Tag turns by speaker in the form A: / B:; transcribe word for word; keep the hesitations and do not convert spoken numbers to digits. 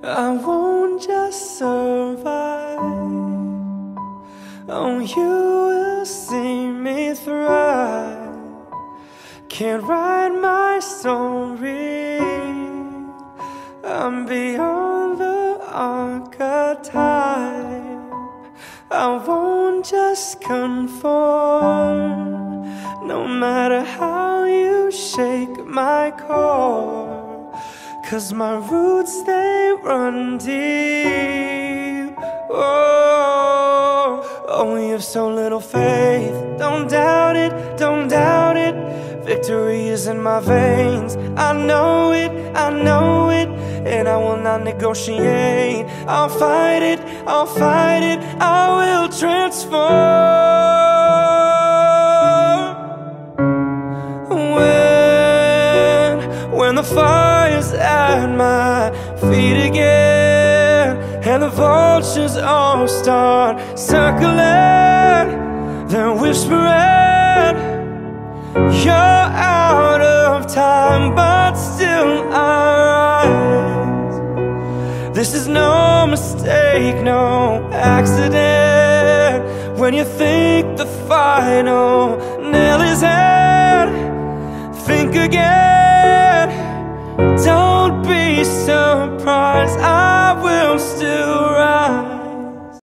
A: I won't just survive. Oh, you will see me thrive. Can't write my story. I'm beyond the archetype. I won't just conform, no matter how you shake my core. 'Cause my roots, they run deep. Oh, oh, you have so little faith. Don't doubt it, don't doubt it. Victory is in my veins. I know it, I know it. And I will not negotiate. I'll fight it, I'll fight it. I will transform. When, when the fire's at my feet again, and the vultures all start circling, they're whispering, you're out of time, but still I rise. This is no mistake, no accident. When you think the final nail is in, think again. Don't be surprised. I